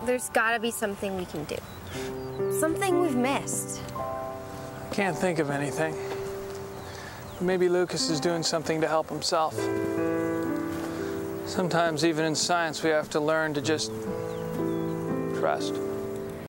there's gotta be something we can do. Something we've missed. Can't think of anything. Maybe Lucas is doing something to help himself. Sometimes even in science we have to learn to just trust.